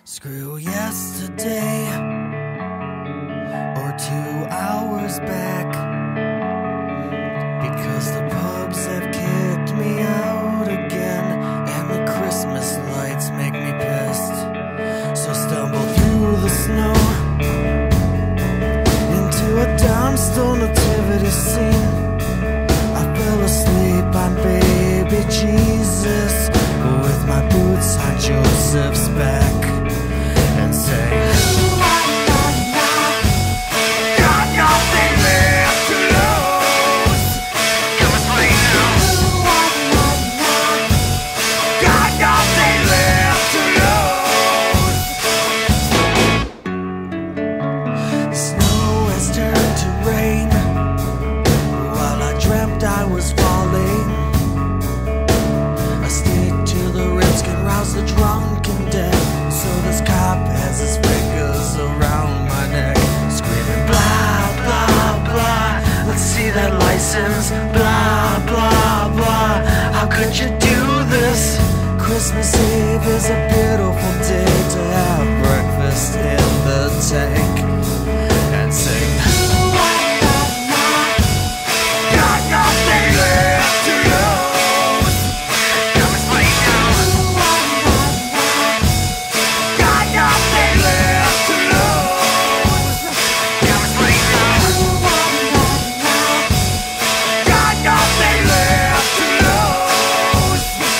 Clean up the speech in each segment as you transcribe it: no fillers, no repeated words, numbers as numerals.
Screw yesterday or 2 hours back, because the pubs have kicked me out again, and the Christmas lights make me pissed. So stumble through the snow into a dime-store nativity scene. I fell asleep on baby Jesus with my boots on Joseph's back, and say, got nothing left to lose. Come and play now. Got nothing left to lose. Snow has turned to rain while I dreamt I was falling. A stick to the ribs can rouse the drunk and dead. So this cop has his fingers around my neck, screaming blah, blah, blah. Let's see that license, blah, blah, blah. How could you do this? Christmas Eve is a beautiful day to have breakfast in the tank and sing, got nothing left to lose. Come and play now. Got nothing left to lose. Come and play now. Got nothing left to lose.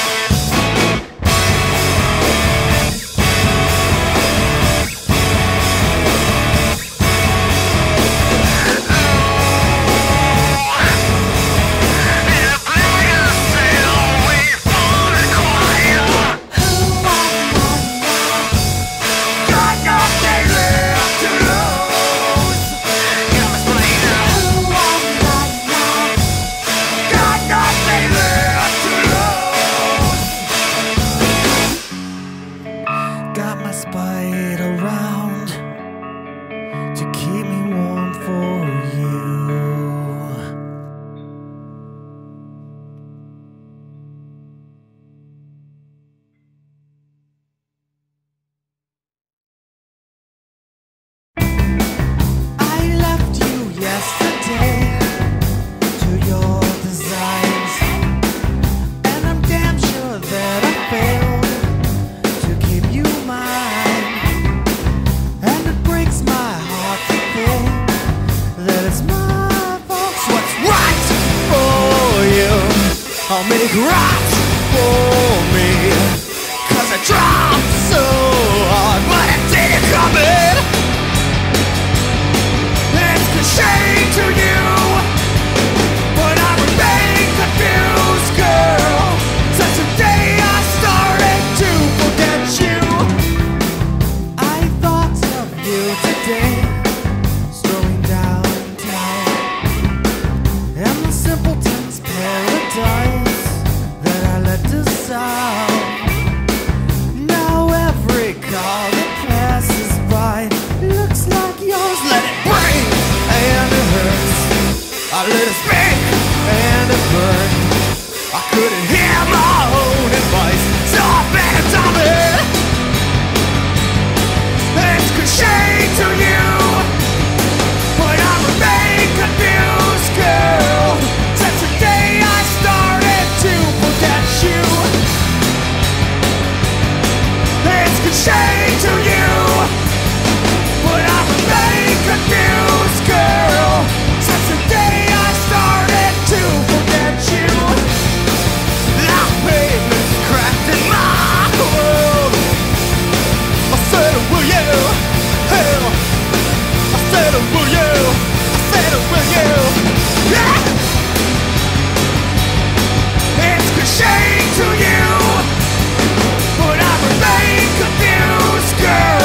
Got my spite around to keep me warm for you. I left you yesterday to your designs, and I'm damn sure that I failed to keep you mine. And it breaks my heart to think that it's my fault. So what's right for you, I'll make right for me. 'Cause I tried so hard, but it didn't come in. It's a shame to you, but I remain confused, girl. Since the day I started to forget you, I thought of you today, strolling downtown, and the simpleton's paradise that I let dissolve. Now every car that passes by looks like yours. Let it break and it hurts. I let it speak and it burned. I couldn't hear my own advice, so I better tell it. It's cliche to you, but I remain confused, girl. Since the day I started to forget you, it's cliche to you, but I remain confused, girl. Since the day I started to forget you, the pavement's cracked in my world. I said, will you? Hell, I said, will you? I said, will you? Yeah! It's cliche to you, but I remain confused, girl.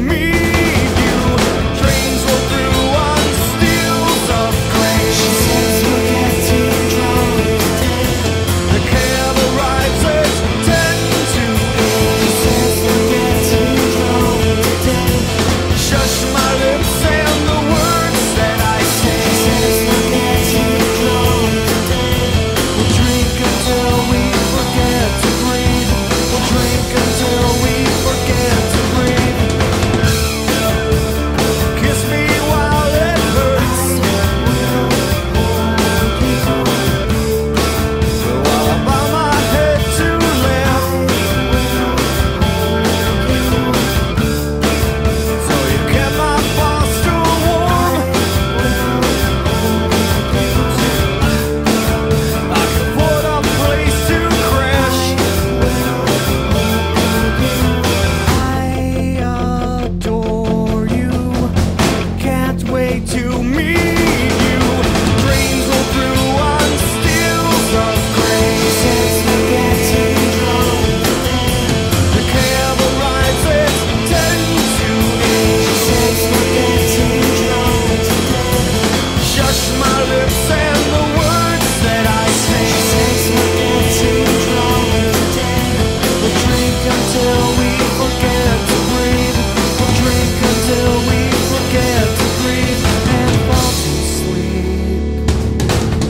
meet you. Trains roll through on steels of grain. She says we're getting drunk today. The cab arrives at 10 to 8. She says we're getting drunk today. Shush my lips and the words that I say. She says we're getting drunk today. We'll drink until we forget to breathe. We'll drink until we forget to breathe. Kiss me while it hurts. While I bow my head to left. So you kept my posture warm. I could put a place to crash. I adore you. Can't wait to meet you. Trains roll through on steels of grain. She says we're getting drunk today. The cab arrives at 10 to 8. She says we're getting drunk today. Shush my lips and the words that I say. She says we're getting drunk today. We'll drink until we forget to breathe. We'll drink until we forget to breathe and fall to sleep.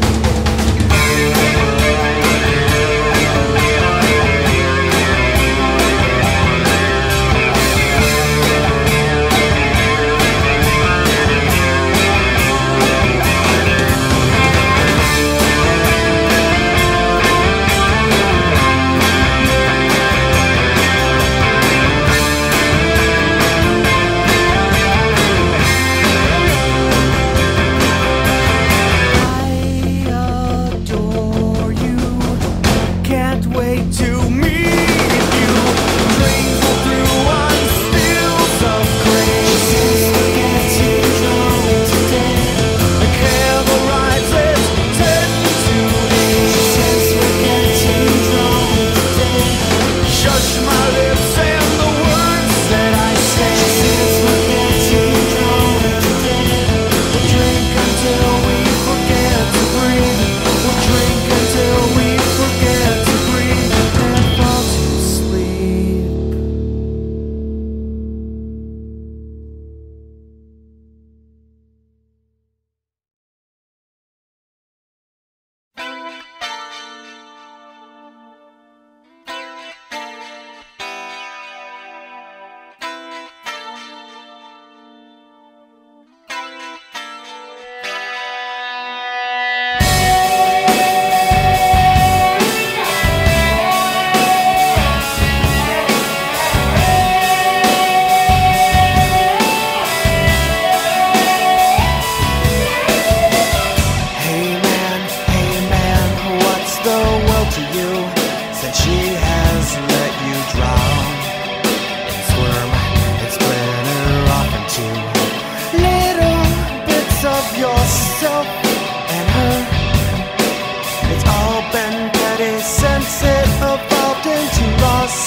I adore you. Can't wait to meet you. Trains roll through on steels of grain. She says we're getting drunk today. The cab arrives at 10 to 8. She says we're getting drunk today. Shush my lips and the words that I say. She says we're getting drunk today. We'll drink until we forget to breathe. We'll drink until we forget to breathe and fall to sleep. Hey man, what's the world to you? Since she has let you drown and squirm and splinter off into little bits of yourself and her. It's all been petty since it evolved into us.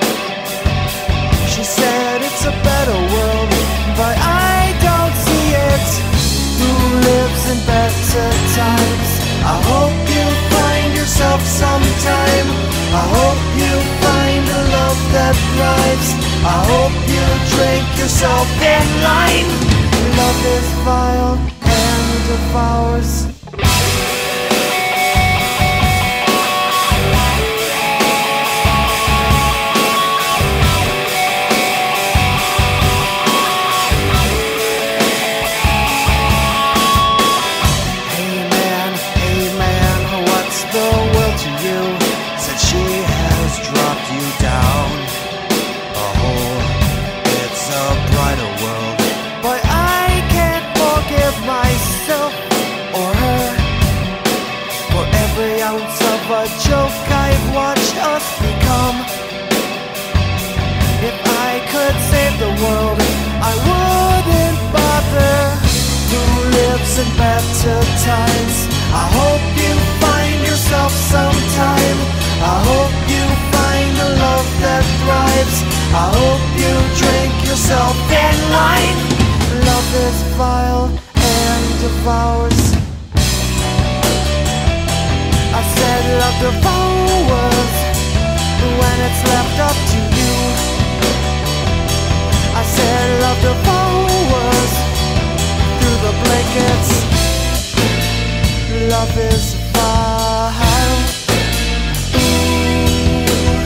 She said it's a better world, but I don't see it. Who lives in better times? I hope you find yourself sometime. I hope you find a love that thrives. I hope you drink yourself in line. Love is vile and devours. Hey man, what's the world to you? Since she has dropped you down a hole. It's a brighter world, but I can't forgive myself or her. thin line. Love is vile and devours. I said love devours when it's left up to you. I said love devours through the blankets. Love is vile. Ooh,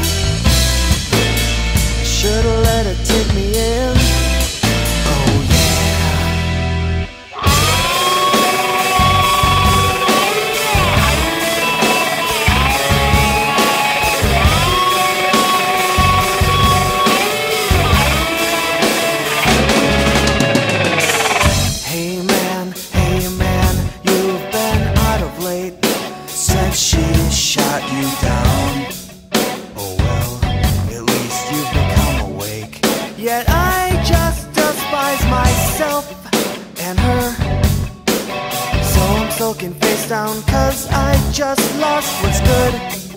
should've let it take me in. Oh yeah. Hey man, you've been out of late since she shot you down. Oh well, at least you've become awake. Yet I just despise myself and her. So I'm soaking face down, cause I just lost what's good.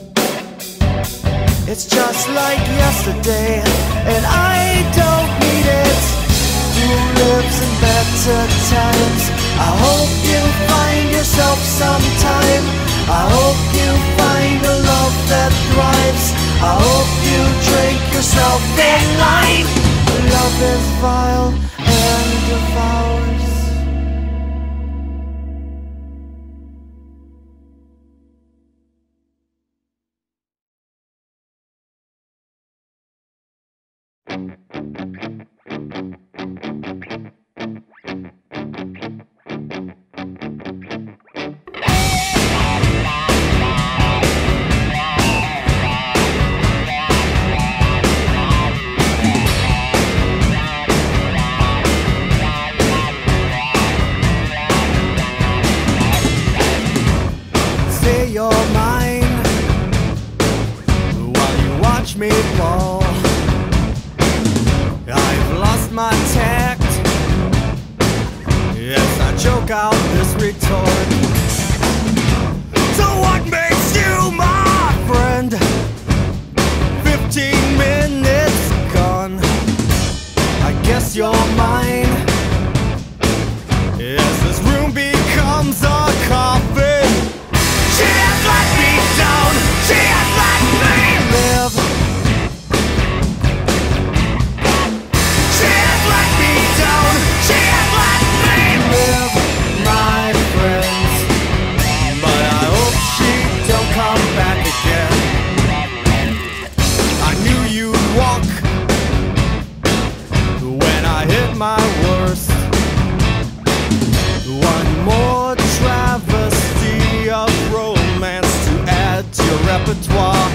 It's just like yesterday, and I don't need it. Who lives in better times? I hope you find yourself sometime. I hope you find a love that thrives. I hope you drink yourself in line. Love is vile and devours. Say you're mine while you watch me fall. I've lost my tact as I choke out this retort. So what makes you my friend? 15 minutes gone. I guess you're mine as this room becomes a coffin. She has let me down. She has let me live. She has let me down. She has let me live, my friends. But I hope she don't come back again. I knew you'd walk when I hit my worst. One more travesty of romance to add to your repertoire.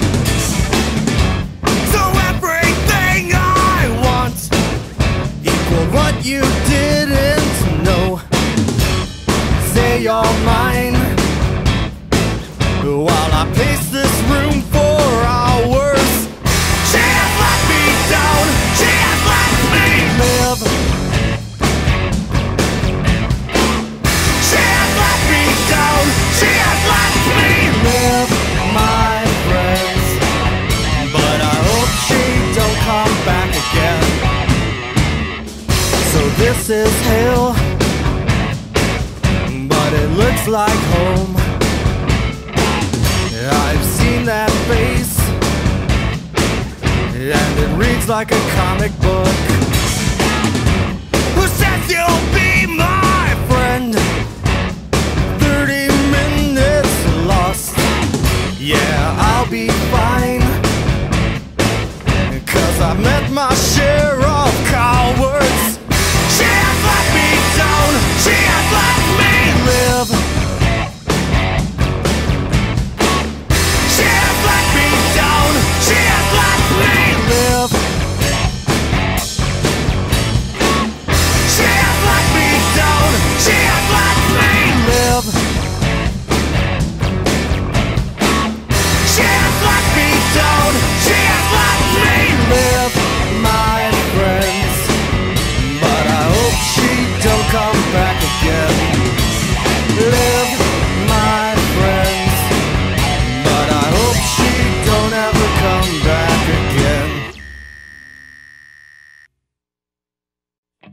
So everything I want equal what you didn't know. Say you're mine while I pace this room for hours. She has let me down. She has let me live. She has let me down. She has let me live, my friends. But I hope she don't come back again. So this is hell, but it looks like home. I've seen that face, and it reads like a comic book. Who says you'll be my friend? 30 minutes lost. Yeah, I'll be fine, 'cause I've met my share of cowards. She has let me down. She has let me live. She has let me down. She has let me live. She has let me down. She has let me live. She has let me down. She has let me live, my friends. But I hope she don't come back again. Live, my friends. But I hope she don't ever come back again.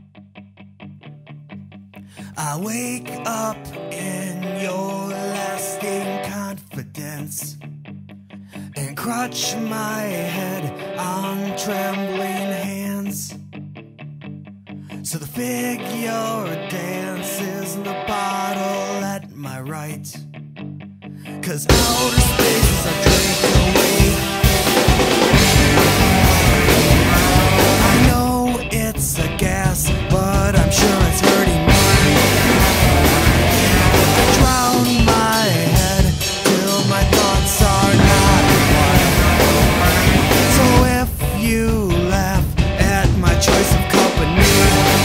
I wake up in your lasting confidence and clutch my head on trembling hands. So the figure dances in the bottle at my right, 'cause outer space is a drink away. I know it's a gas, but I'm sure it's hurting me. I drown my head till my thoughts are not one. So if you laugh at my choice of company,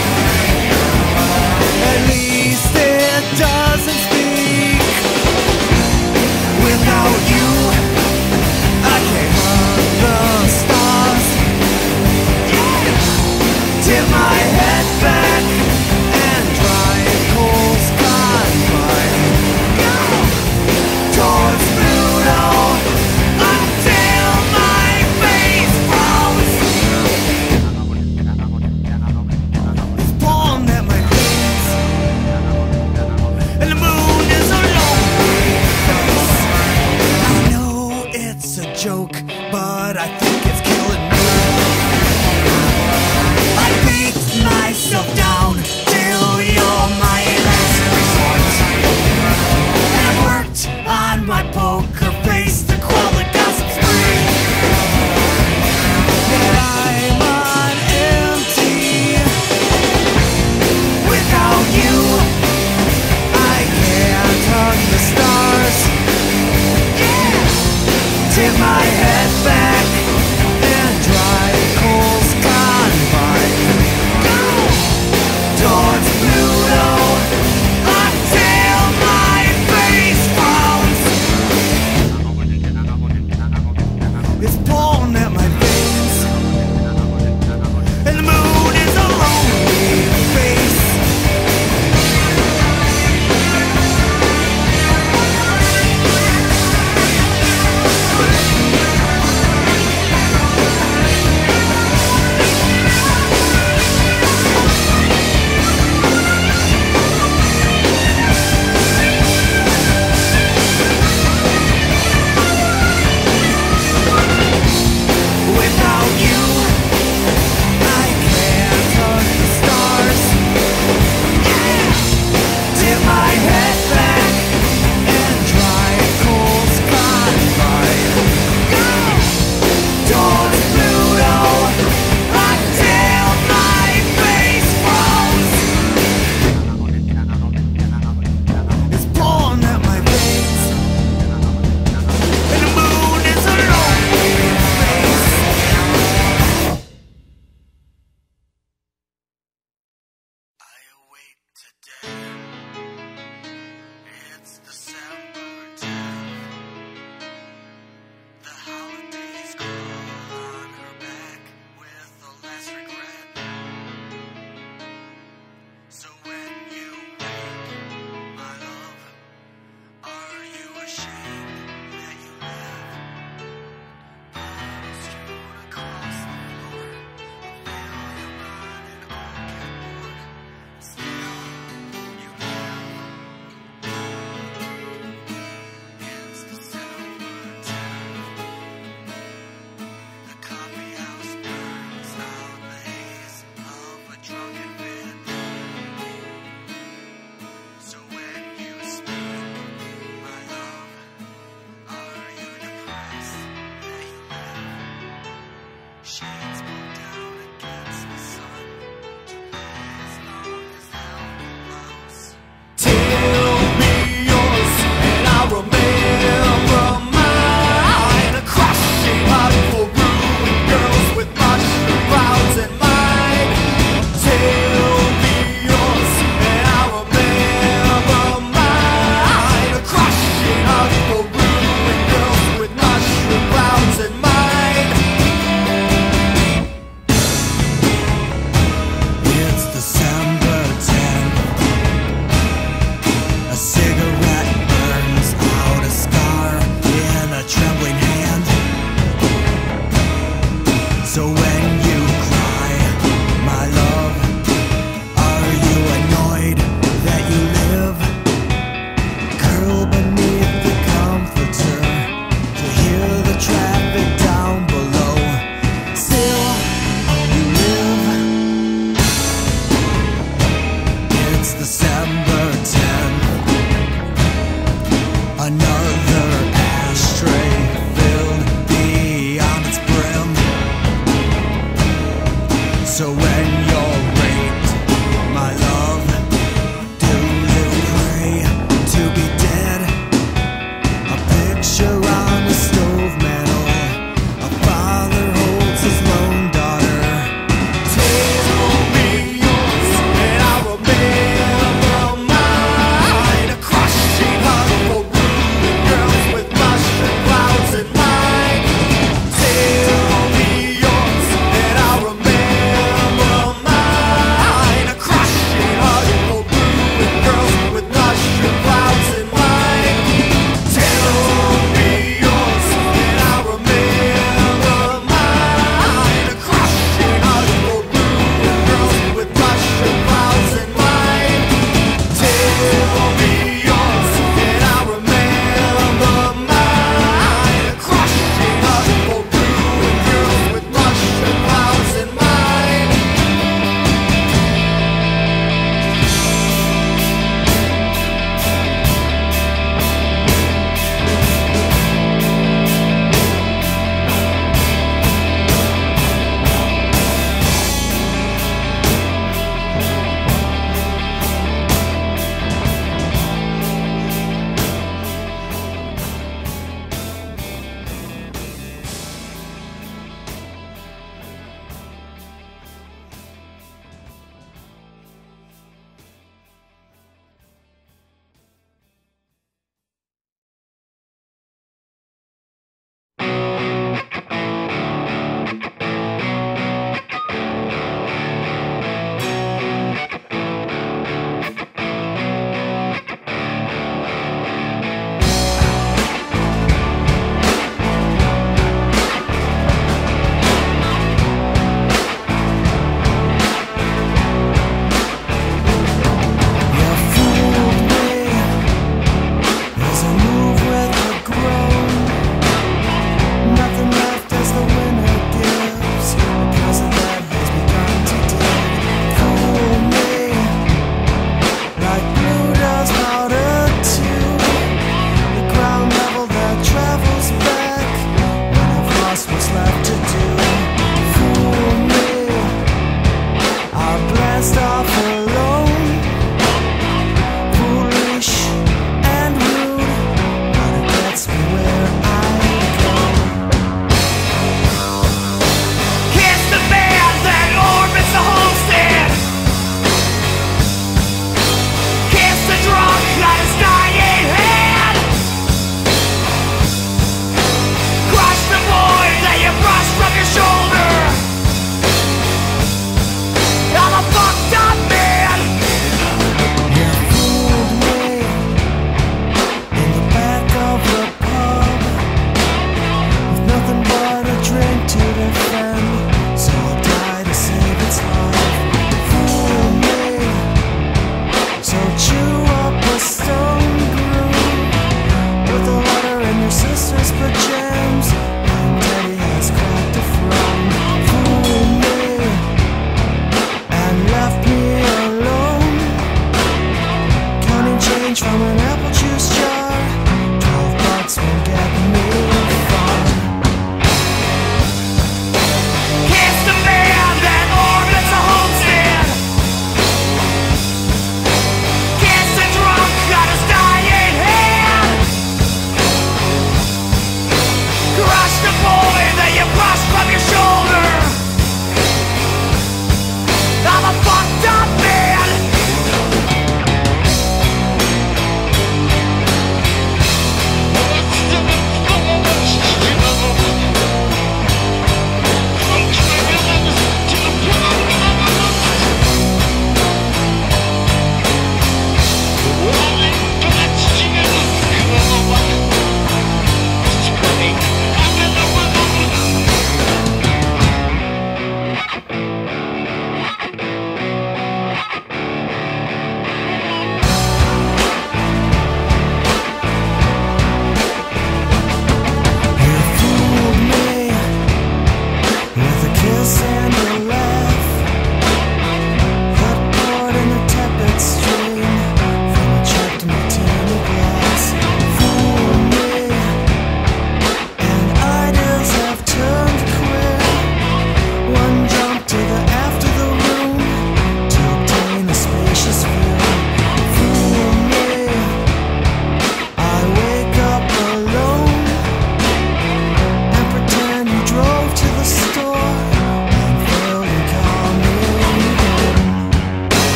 at least it doesn't speak. Without you, I can't run the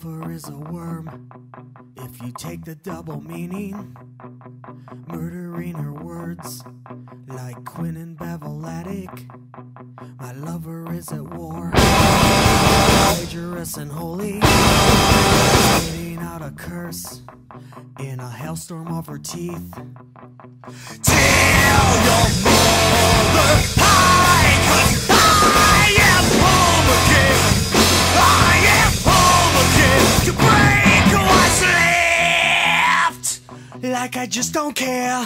lover is a worm. If you take the double meaning, murdering her words like Quinn and Bevel Attic. My lover is at war, dangerous and holy, spitting out a curse in a hailstorm of her teeth. Tell your mother hi, 'cause I am home again. I am home again to break what's left. Like I just don't care.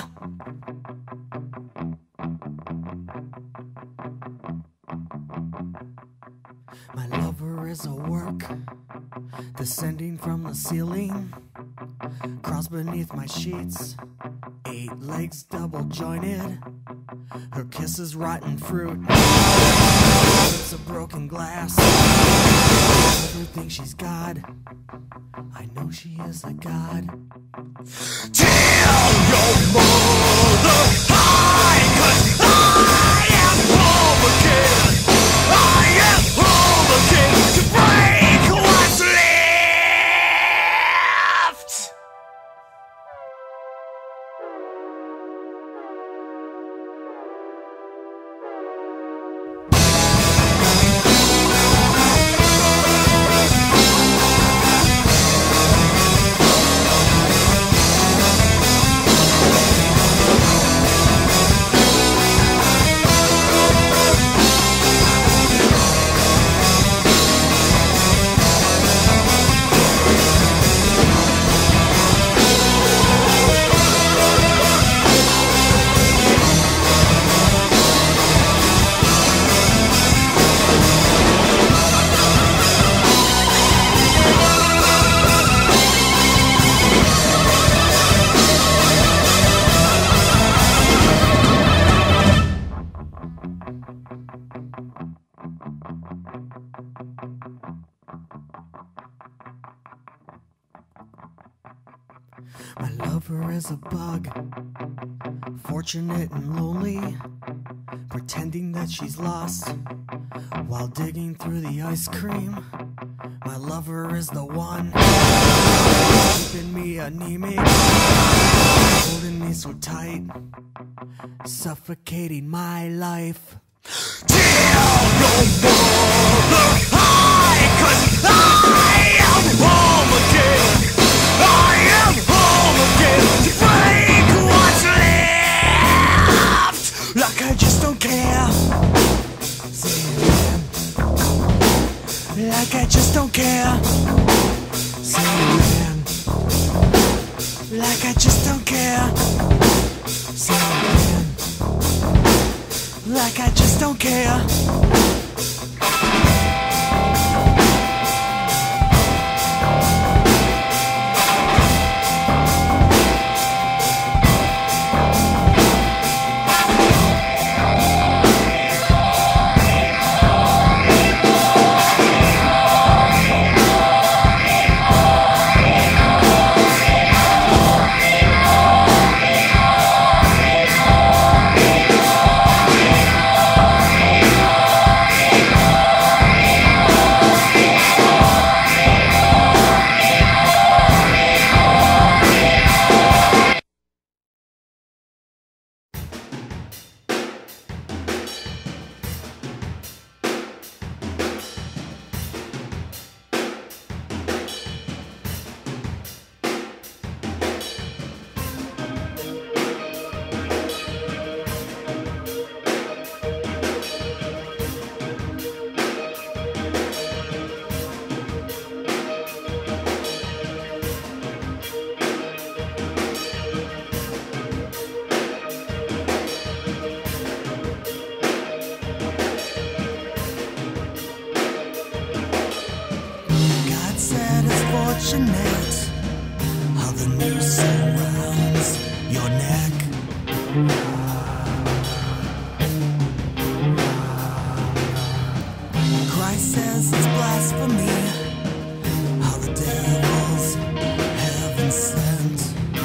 My lover is a work descending from the ceiling, crawls beneath my sheets, 8 legs double jointed. Her kiss is rotten fruit, lips of broken glass. Never think she's God, I know she is a god. Tell your mother hi, 'cause I am home again. I am home again to break what's left. My lover is a bug, fortunate and lonely, pretending that she's lost while digging through the ice cream. My lover is the one keeping me anemic, holding me so tight, suffocating my life. Tell your mother hi, 'cause I am home again. I am home again to break what's left. Like I just don't care. Say it again. Like I just don't care. Say it again. Like I just don't care. Say it again. Like I just don't care. Fortunate how the noose surrounds your neck. Christ says it's blasphemy how the devil's heaven sent.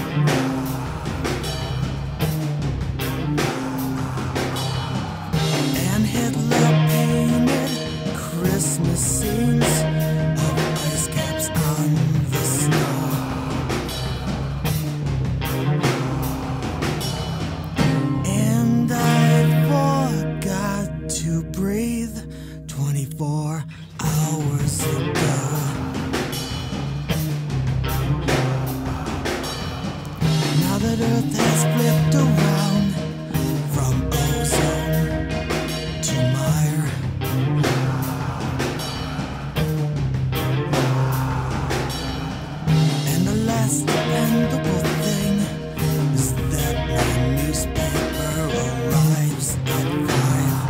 And Hitler painted Christmas scenes of ice caps on 24 hours ago. Now that Earth has flipped around from ozone to mire, and the last dependable thing is that my newspaper arrives at 5.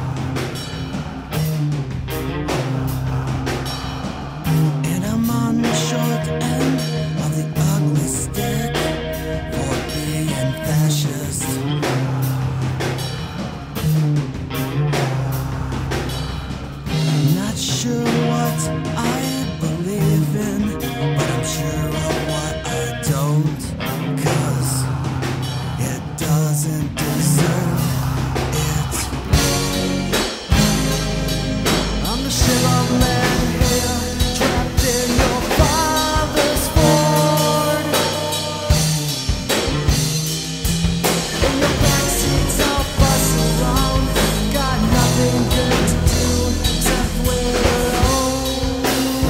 And I'm on the short end of the ugly stick for being fascist. Not sure what I believe in, but I'm sure of what I don't, 'cause it doesn't deserve it. I'm the shit of man here, trapped in your father's Ford. In your backseats I'll bus around, got nothing good to do except wait alone.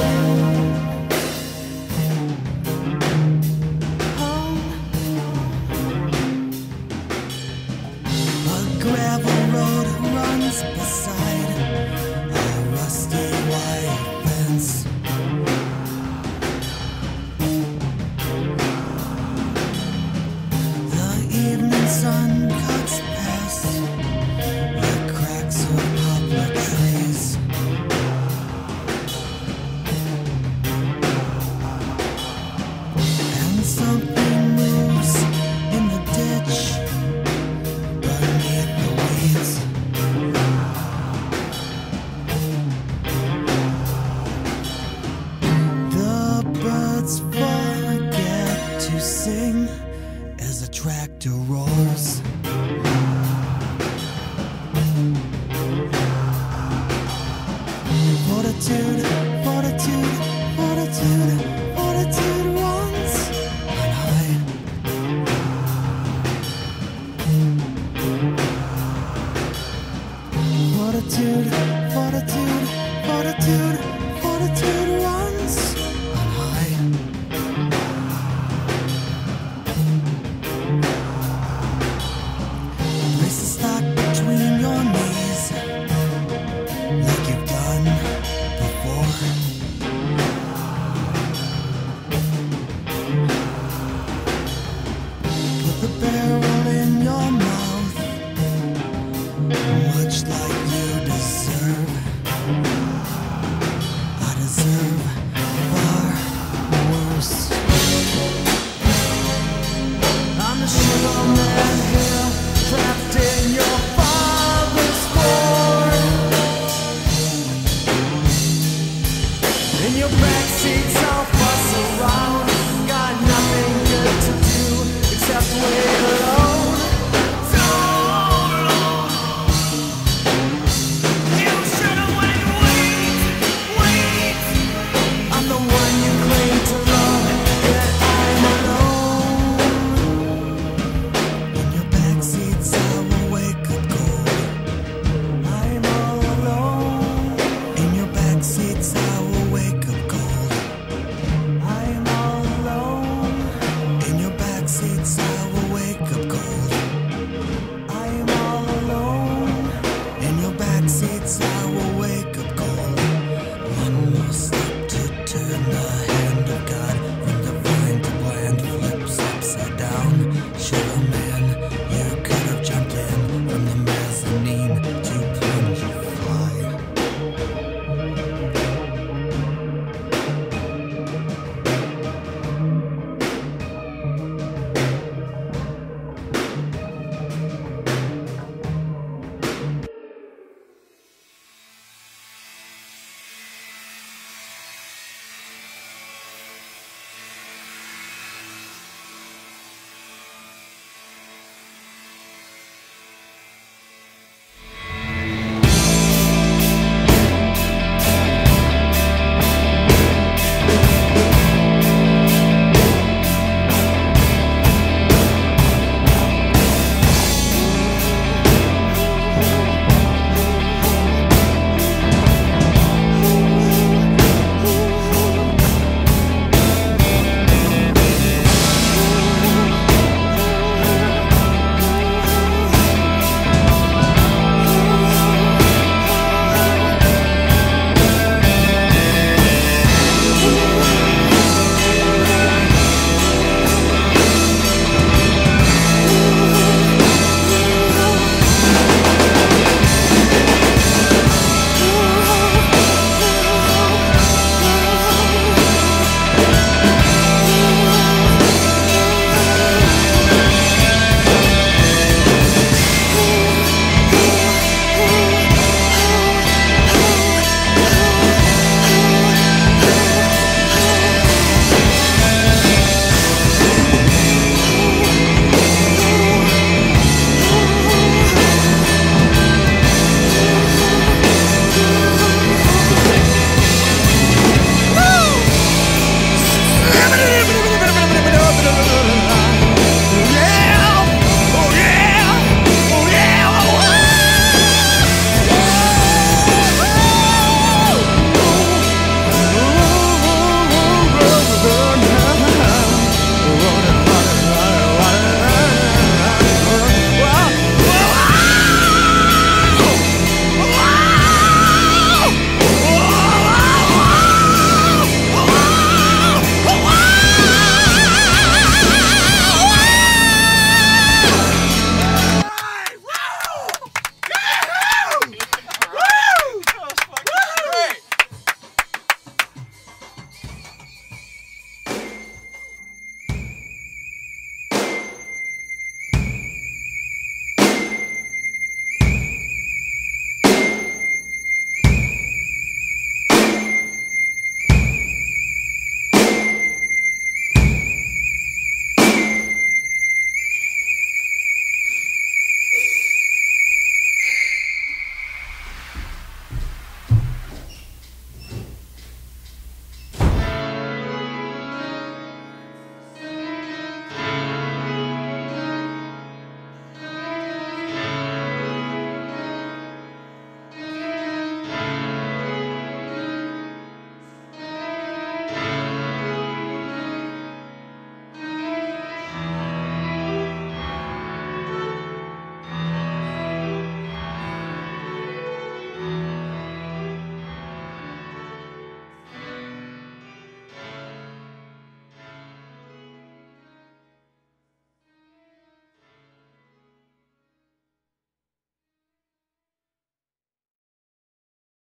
A gravel road runs beside a rusty wire fence. The evening sun cuts past the cracks of poplar trees. And something moves in the ditch beneath the weeds. The birds forget to sing as the tractor roars. Fortitude, fortitude, fortitude, fortitude runs on high. Fortitude, fortitude, fortitude, fortitude runs on high. Place the stock between your knees, like you've done before. Put the barrel in your mouth, much like you deserve. I deserve far worse. I'm the sugar man here, trapped in your father's Ford. In your backseats I'll